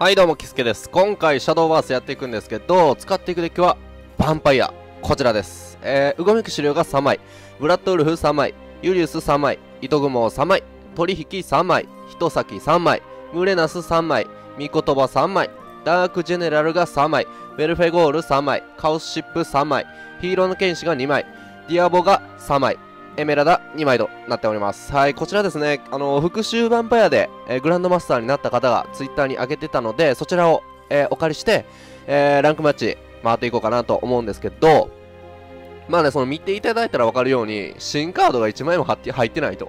はいどうもキスケです。今回シャドーバースやっていくんですけど、使っていくデッキはヴァンパイア、こちらです。うごめく資料が3枚、ブラッドウルフ3枚、ユリウス3枚、糸雲3枚、取引3枚、人先3枚、ムレナス3枚、ミコトバ3枚、ダークジェネラルが3枚、ベルフェゴール3枚、カオスシップ3枚、ヒーローの剣士が2枚、ディアボが3枚、エメラダ2枚となっております。はい、こちらですね、復讐ヴァンパイアで、グランドマスターになった方がツイッターに上げてたので、そちらを、お借りして、ランクマッチ回っていこうかなと思うんですけど、まあね、その見ていただいたら分かるように、新カードが1枚も入ってないと。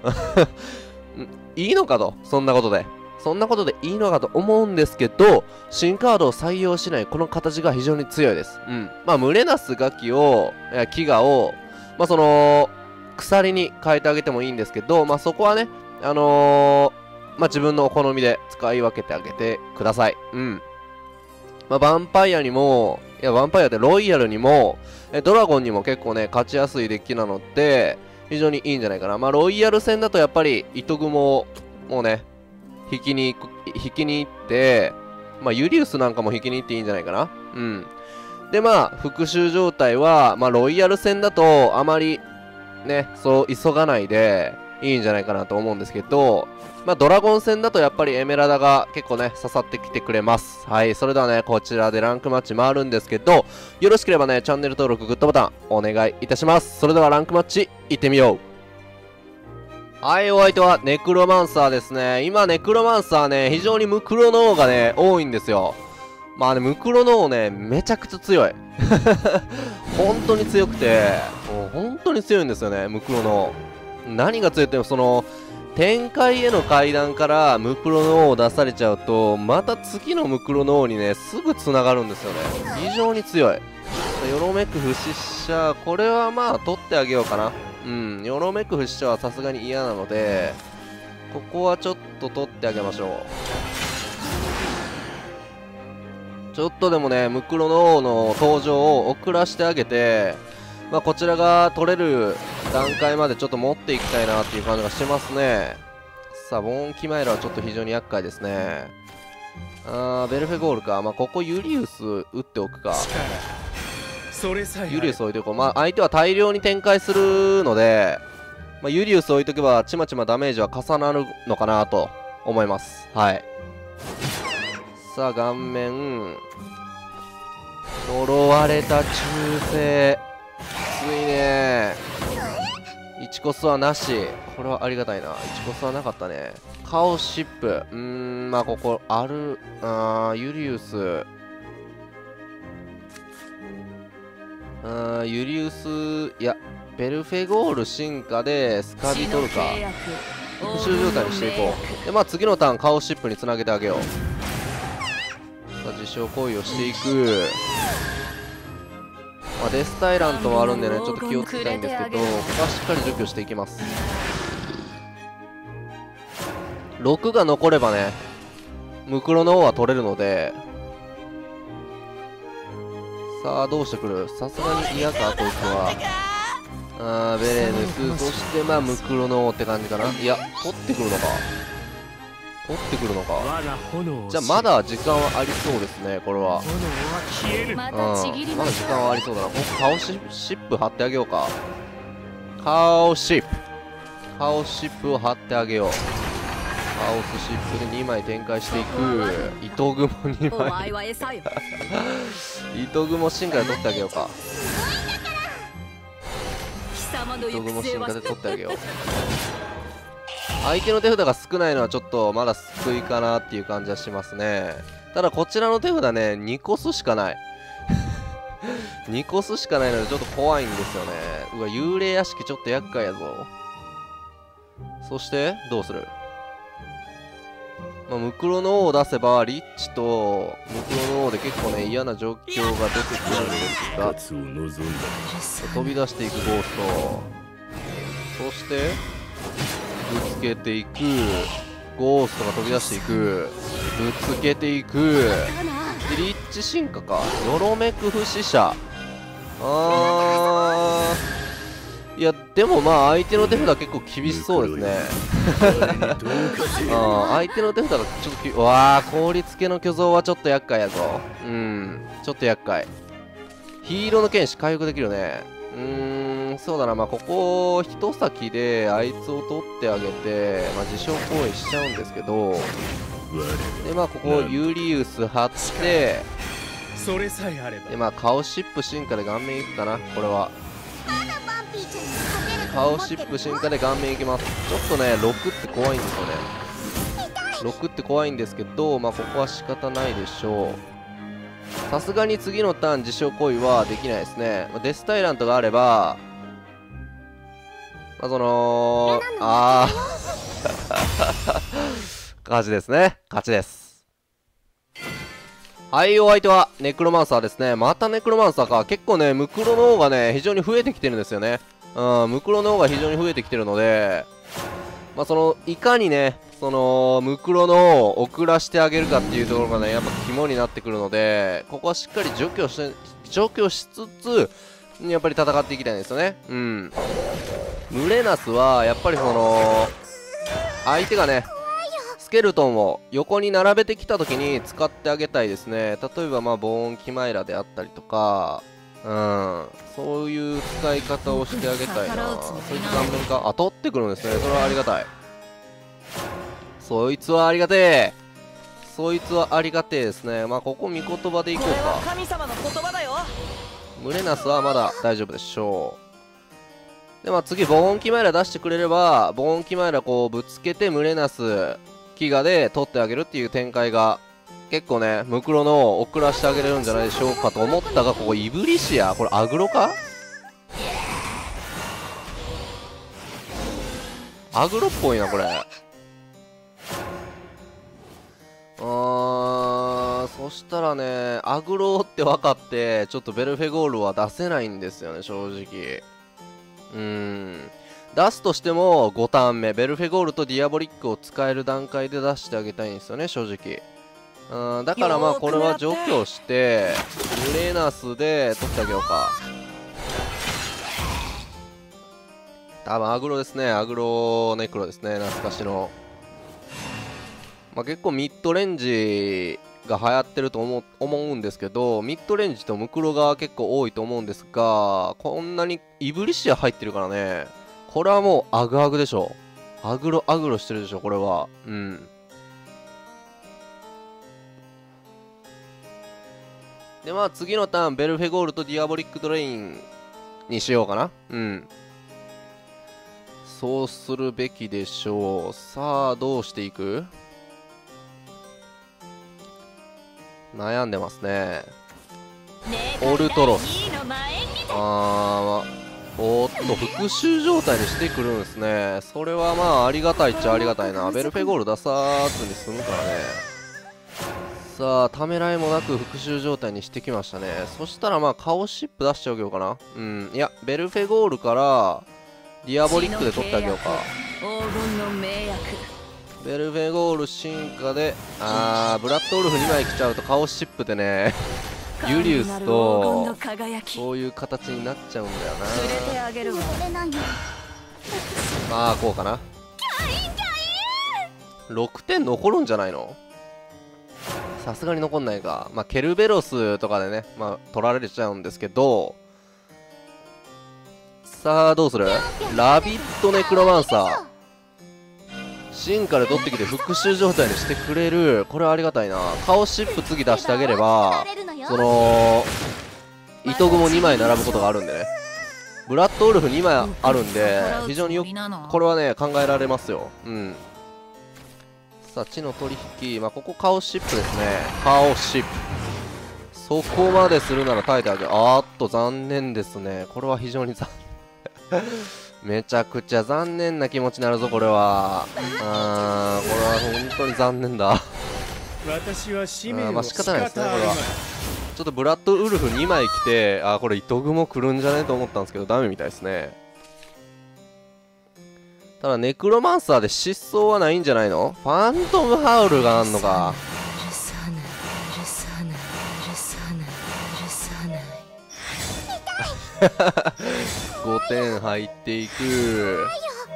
いいのかと、そんなことで。そんなことでいいのかと思うんですけど、新カードを採用しないこの形が非常に強いです。まあ、ムレナスガキを、キガを、まあ、その、鎖に変えてあげてもいいんですけど、まあ、そこはね、まあ、自分のお好みで使い分けてあげてください。まあ、ヴァンパイアにも、いや、ヴァンパイアでロイヤルにも、ドラゴンにも結構ね、勝ちやすいデッキなので、非常にいいんじゃないかな。まあ、ロイヤル戦だとやっぱり、糸雲を、もうね、引きに行って、まあ、ユリウスなんかも引きに行っていいんじゃないかな。で、まあ、復讐状態は、まあ、ロイヤル戦だと、あまり、ね、そう急がないでいいんじゃないかなと思うんですけど、まあ、ドラゴン戦だとやっぱりエメラダが結構ね、刺さってきてくれます。はい、それではね、こちらでランクマッチ回るんですけど、よろしければね、チャンネル登録、グッドボタン、お願いいたします。それではランクマッチ、行ってみよう。はい、お相手はネクロマンサーですね。今、ネクロマンサーね、非常にムクロの王がね、多いんですよ。まあね、ムクロの王ね、めちゃくちゃ強い。本当に強くて、もう本当に強いんですよね、ムクロの王。何が強いって、その、展開への階段からムクロの王を出されちゃうと、また次のムクロの王にね、すぐ繋がるんですよね。非常に強い。よろめく不死者、これはまあ、取ってあげようかな。よろめく不死者はさすがに嫌なので、ここはちょっと取ってあげましょう。ちょっとでもね、ムクロの王の登場を遅らしてあげて、まあ、こちらが取れる段階までちょっと持っていきたいなっていう感じがしますね。さあ、ボーンキマイラはちょっと非常に厄介ですね。ベルフェゴールか。まあ、ここユリウス打っておくか。ユリウス置いておこう。まあ、相手は大量に展開するので、まあ、ユリウス置いとけば、ちまちまダメージは重なるのかなと思います。はい。さあ、顔面。呪われた忠誠。きついね。1コスはなし。これはありがたいな。1コスはなかったね。カオシップ。まあ、ここ、ユリウス。ユリウス、いや、ベルフェゴール進化でスカビ取るか。復讐状態にしていこう。で、まあ、次のターン、カオシップにつなげてあげよう。さあ、自傷行為をしていく。まあ、デスタイラントもあるんでね、ちょっと気をつけたいんですけど、ここはしっかり除去していきます。6が残ればね、ムクロの王は取れるので、さあ、どうしてくる？さすがに嫌か、こいつは。ベレ抜く。そして、まあ、ムクロの王って感じかな。いや、取ってくるのか。じゃあ、まだ時間はありそうですね、これは。まだ時間はありそうだな。ここ、カオシップ貼ってあげようか。カオシップを貼ってあげよう。カオスシップで2枚展開していく。糸雲2枚。糸雲進化で取ってあげようか。糸雲進化で取ってあげよう。相手の手札が少ないのはちょっとまだ救いかなっていう感じはしますね。ただこちらの手札ね、2コスしかない。2コスしかないのでちょっと怖いんですよね。うわ、幽霊屋敷ちょっと厄介やぞ。そして、どうする？まあ、ムクロの王を出せば、リッチとムクロの王で結構ね、嫌な状況が出てくるんですが、飛び出していくゴースト。そして、ぶつけていく。ゴーストが飛び出していく。ぶつけていく。で、リッチ進化か。よろめく不死者。 いやでもまあ相手の手札結構厳しそうですね相手の手札がちょっとうわー、氷付けの巨像はちょっと厄介やぞ。ちょっと厄介。ヒーローの剣士回復できるね。そうだな、まあここ一先であいつを取ってあげて、まあ自傷行為しちゃうんですけど、でまあここユリウス張って、でまあカオシップ進化で顔面いくかな。これはカオシップ進化で顔面いきます。ちょっとね6って怖いんですよね。6って怖いんですけど、まあここは仕方ないでしょう。さすがに次のターン自傷行為はできないですね。デスタイラントがあれば、まあ、勝ちですね。勝ちです。はい、お相手はネクロマンサーですね。またネクロマンサーか。結構ね、ムクロの方がね、非常に増えてきてるんですよね。ムクロの方が非常に増えてきてるので、まあ、いかにね、ムクロの遅らしてあげるかっていうところがね、やっぱ肝になってくるので、ここはしっかり除去しつつ、やっぱり戦っていきたいんですよね。ムレナスは、やっぱり相手がね、スケルトンを横に並べてきた時に使ってあげたいですね。例えば、まあ、ボーンキマイラであったりとか、そういう使い方をしてあげたいな。そいつ顔面か。取ってくるんですね。それはありがたい。そいつはありがてえ。そいつはありがてえですね。まあここ見言葉でいこうか。ムレナスはまだ大丈夫でしょう。でまあ次ボーンキマイラ出してくれれば、ボーンキマイラこうぶつけてムレナス飢餓で取ってあげるっていう展開が結構ね、ムクロの遅らしてあげれるんじゃないでしょうかと思ったが、ここイブリシア、これアグロか？アグロっぽいなこれ。そしたらね、アグロって分かって、ちょっとベルフェゴールは出せないんですよね、正直。出すとしても5ターン目、ベルフェゴールとディアボリックを使える段階で出してあげたいんですよね、正直。だからまあ、これは除去して、ムレナスで取ってあげようか。多分アグロですね、アグロネクロですね、懐かしの。まあ、結構ミッドレンジが流行ってると思うんですけど、ミッドレンジとムクロが結構多いと思うんですが、こんなにイブリシア入ってるからね、これはもうアグアグでしょ。アグロしてるでしょ、これは。で、まあ次のターン、ベルフェゴールとディアボリックドレインにしようかな。そうするべきでしょう。さあ、どうしていく？悩んでますね。オルトロス。おっと、復讐状態にしてくるんですね。それはまあ、ありがたいっちゃありがたいな。ベルフェゴール出さずに済むからね。さあ、ためらいもなく復讐状態にしてきましたね。そしたらまあ、カオシップ出してあげようかな。いや、ベルフェゴールから、ディアボリックで取ってあげようか。ベルフェゴール進化で、ブラッドウルフ2枚来ちゃうとカオシップでね、ユリウスと、そういう形になっちゃうんだよな。まあ、こうかな。6点残るんじゃないの？さすがに残んないか。まあ、ケルベロスとかでね、まあ、取られちゃうんですけど、さあ、どうする？ラビットネクロマンサー。進化で取ってきて復讐状態にしてくれる。これはありがたいな。カオシップ次出してあげれば、糸雲2枚並ぶことがあるんでね。ブラッドウルフ2枚あるんで、非常によく、これはね、考えられますよ。さあ、地の取引。まあ、ここカオシップですね。カオシップ。そこまでするなら耐えてあげる。残念ですね。これは非常に残念。めちゃくちゃ残念な気持ちになるぞ、これは。これは本当に残念だ。まあ仕方ないですね、これは。ちょっとブラッドウルフ2枚来て、これ糸雲来るんじゃねと思ったんですけど、ダメみたいですね。ただ、ネクロマンサーで失踪はないんじゃないの？ファントムハウルがあんのか。 5点入っていく。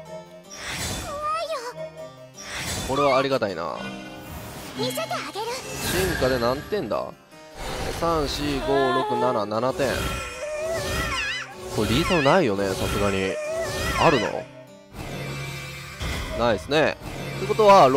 これはありがたいな。進化で何点だ？ 34567 点。これリーサルないよね、さすがに。あるの？ないですね。ってことは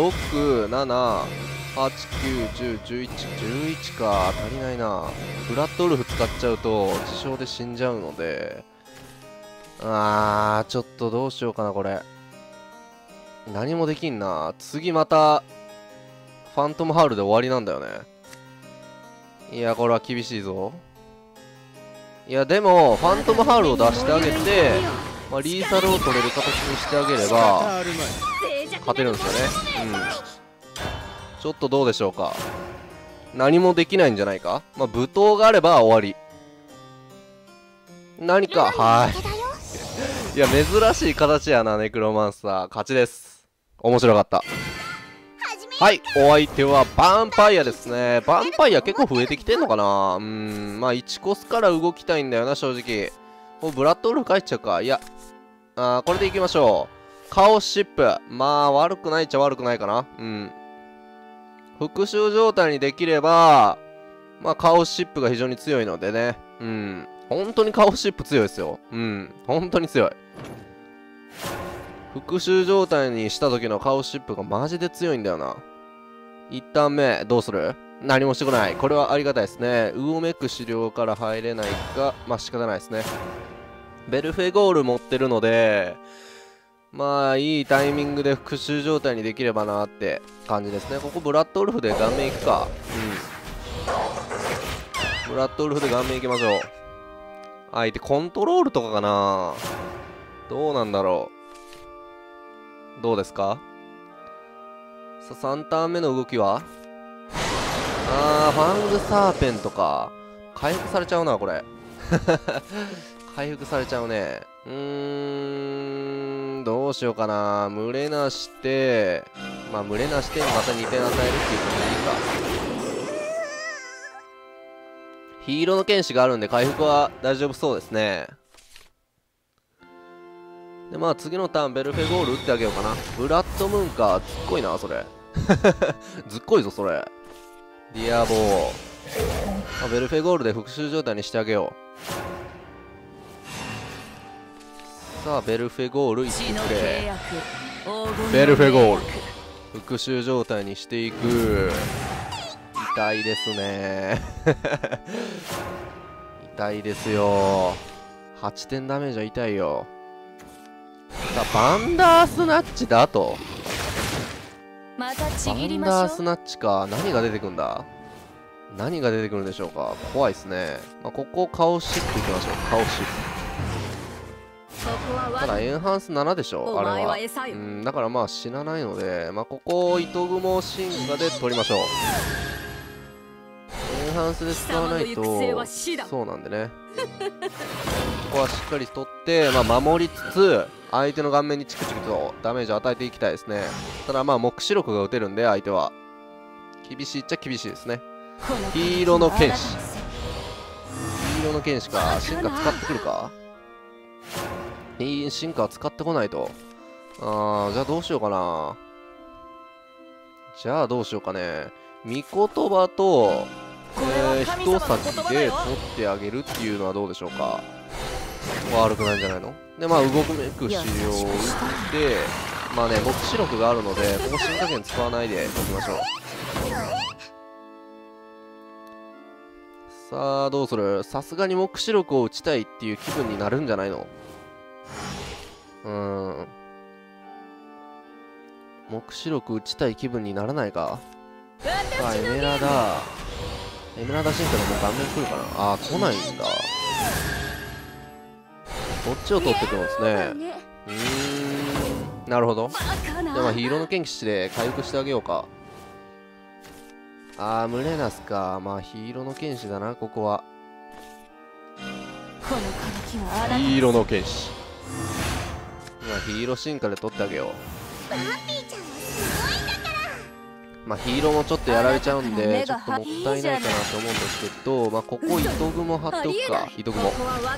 6、7、8、9、10、11、11か。足りないな。ブラッドウルフ使っちゃうと自傷で死んじゃうので、ちょっとどうしようかな、これ。何もできんな。次またファントムハウルで終わりなんだよね。いや、これは厳しいぞ。いや、でもファントムハウルを出してあげて、リーサルを取れる形にしてあげれば勝てるんですよね。ちょっとどうでしょうか。何もできないんじゃないか。武闘があれば終わり。何か、いや、珍しい形やな、ネクロマンスター。勝ちです。面白かった。はい、お相手はヴァンパイアですね。ヴァンパイア結構増えてきてんのかな。1コスから動きたいんだよな、正直。もうブラッドウルフ帰っちゃうか。いや、これでいきましょう。カオスシップ。悪くないっちゃ悪くないかな。復習状態にできれば、カオスシップが非常に強いのでね。本当にカオスシップ強いですよ。本当に強い。復習状態にした時のカオスシップがマジで強いんだよな。一旦目、どうする？何もしてこない。これはありがたいですね。ウオメク資料から入れないか、仕方ないですね。ベルフェゴール持ってるので、いいタイミングで復習状態にできればなって感じですね。ここブラッドウルフで顔面いくか。ブラッドウルフで顔面いきましょう。相手コントロールとかかな。どうなんだろう。どうですか？さあ、3ターン目の動きはファングサーペントか。回復されちゃうな、これ。回復されちゃうね。どうしようかな。群れなして、群れなしてまた2点与えるっていうことでいいか。ヒーローの剣士があるんで回復は大丈夫そうですね。で、次のターンベルフェゴール打ってあげようかな。ブラッドムーンか。ずっこいな、それ。ずっこいぞ、それ。ディアボー。ベルフェゴールで復習状態にしてあげよう。さあ、ベルフェゴールいってくれ。ベルフェゴール。復習状態にしていく。痛いですね。痛いですよ。8点ダメージは痛いよ。さあ、バンダースナッチだと。バンダースナッチか。何が出てくんだ？何が出てくるんでしょうか。怖いですね。ここカオシップいきましょう。カオシップ。ただエンハンス7でしょ、あれは。だから死なないので、ここを糸雲進化で取りましょう。エンハンスで使わないとそうなんでね。ここはしっかり取って、守りつつ相手の顔面にチクチクとダメージを与えていきたいですね。ただ目視力が打てるんで相手は厳しいっちゃ厳しいですね。黄色の剣士。黄色の剣士か。進化使ってくるか。進化は使ってこないと。じゃあどうしようかな。御言葉と人先で取ってあげるっていうのはどうでしょうか。悪くないんじゃないの。で動くめく資料を打って目視力があるのでここ進化権使わないでおきましょう。さあどうする。さすがに目視力を打ちたいっていう気分になるんじゃないの。目視力打ちたい気分にならないか。さあエメラダ進化でもう顔面来るかな。来ないんだ。こっちを取ってくるんですね。なるほど。じゃあヒーローの剣士で回復してあげようか。ムレナスか。ヒーローの剣士だな、ここは。ヒーローの剣士。ヒーロー進化で取ってあげよう。 まあヒーローもちょっとやられちゃうんでちょっともったいないかなと思うんですけど、まあここ糸雲張っておくか。糸雲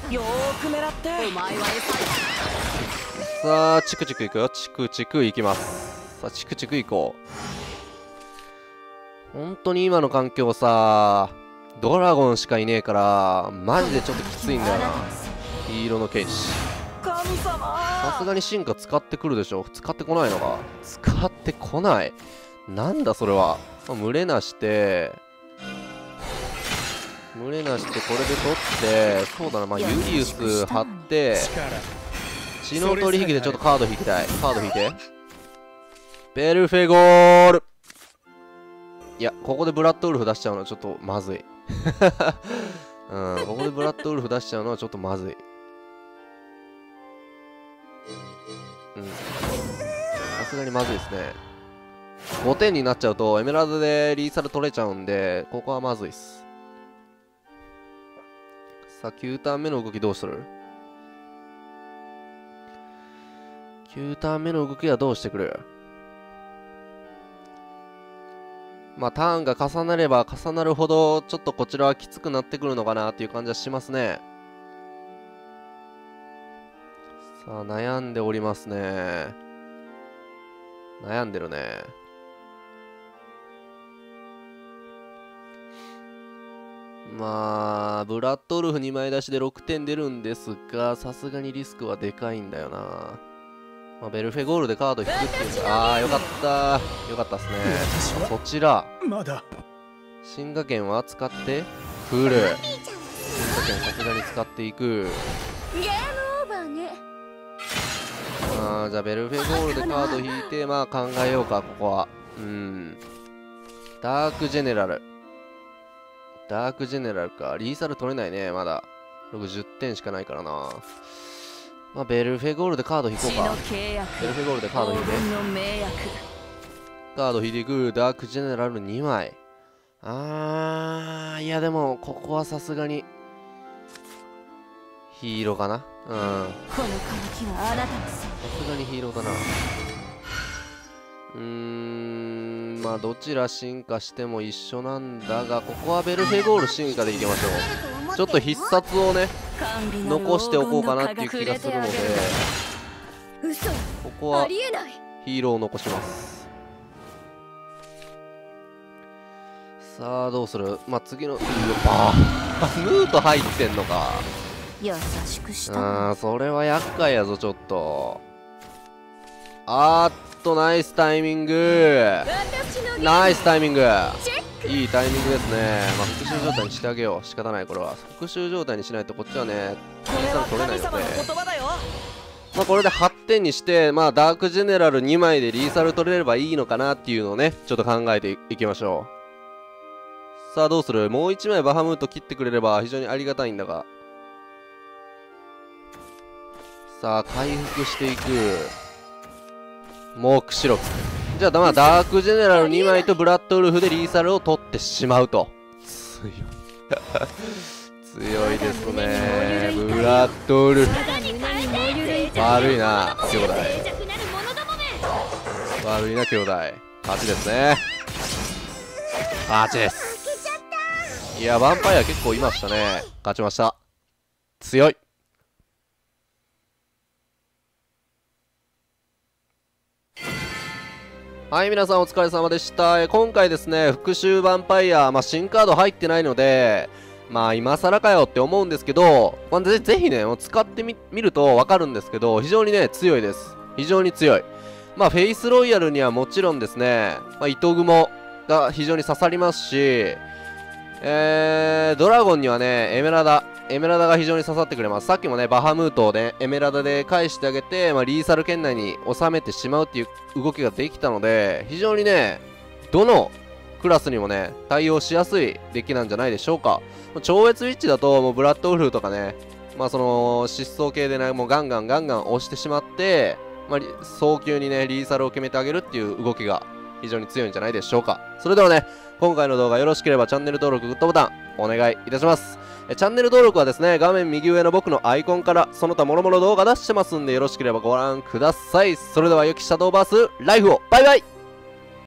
さあチクチクいくよ。チクチクいきます。さあチクチクいこう。本当に今の環境さドラゴンしかいねえからマジでちょっときついんだよな。黄色の剣士さすがに進化使ってくるでしょ。使ってこないのか。使ってこない。なんだそれは。群れなしてこれで取って、そうだな、まあユリウス貼って知能取引でちょっとカード引きたい。カード引いてベルフェゴール。いやここでブラッドウルフ出しちゃうのはちょっとまずいうん、ここでブラッドウルフ出しちゃうのはちょっとまずい。うん、さすがにまずいですね。5点になっちゃうとエメラルドでリーサル取れちゃうんでここはまずいっす。さあ9ターン目の動きどうする。9ターン目の動きはどうしてくる。まあターンが重なれば重なるほどちょっとこちらはきつくなってくるのかなっていう感じはしますね。さあ悩んでおりますね。悩んでるね。まあブラッドウルフ2枚出しで6点出るんですがさすがにリスクはでかいんだよな。まあ、ベルフェゴールでカード引くっていう。ああよかったよかったっすね。そちら進化剣は使ってくる。進化剣さすがに使っていく。ああじゃあベルフェゴールでカード引いてまあ考えようかここは。ダークジェネラルか。リーサル取れないねまだ。60点しかないからな。まあベルフェゴールでカード引こうか。ベルフェゴールでカード引いてカード引いていく。ダークジェネラル2枚。いやでもここはさすがにヒーローかな。さすがにヒーローだな。まあどちら進化しても一緒なんだがここはベルフェゴール進化でいきましょう。ちょっと必殺をね残しておこうかなっていう気がするのでここはヒーローを残します。さあどうする。まあ次のヌート入ってんのか。それは厄介やぞちょっと。ナイスタイミングナイスタイミング。いいタイミングですね。まあ復習状態にしてあげよう。仕方ないこれは復習状態にしないとこっちはね取れないので、まあこれで8点にしてまあダークジェネラル2枚でリーサル取れればいいのかなっていうのをねちょっと考えていきましょう。さあどうする。もう1枚バハムート切ってくれれば非常にありがたいんだが。さあ回復していく。モークシロップ。じゃあまあダークジェネラル2枚とブラッドウルフでリーサルを取ってしまうと。強い強いですねブラッドウルフ。悪いな兄弟悪いな兄弟。勝ちですね。勝ちです。いやヴァンパイア結構いましたね。勝ちました。強い。はい、皆さんお疲れ様でした。今回ですね、復讐ヴァンパイア、新カード入ってないので、今更かよって思うんですけど、ぜひね、使ってみるとわかるんですけど、非常にね、強いです。非常に強い。フェイスロイヤルにはもちろんですね、糸雲が非常に刺さりますし、ドラゴンにはね、エメラダが非常に刺さってくれます。さっきもね、バハムートをね、エメラダで返してあげて、リーサル圏内に収めてしまうっていう動きができたので、非常にね、どのクラスにもね、対応しやすいデッキなんじゃないでしょうか。超越ウィッチだと、もうブラッドウルフとかね、その、疾走系でね、もうガンガン押してしまって、早急にね、リーサルを決めてあげるっていう動きが非常に強いんじゃないでしょうか。それではね、今回の動画よろしければチャンネル登録、グッドボタンお願いいたします。チャンネル登録はですね、画面右上の僕のアイコンからその他諸々動画出してますんでよろしければご覧ください。それでは良きシャドーバースライフをバイバイ。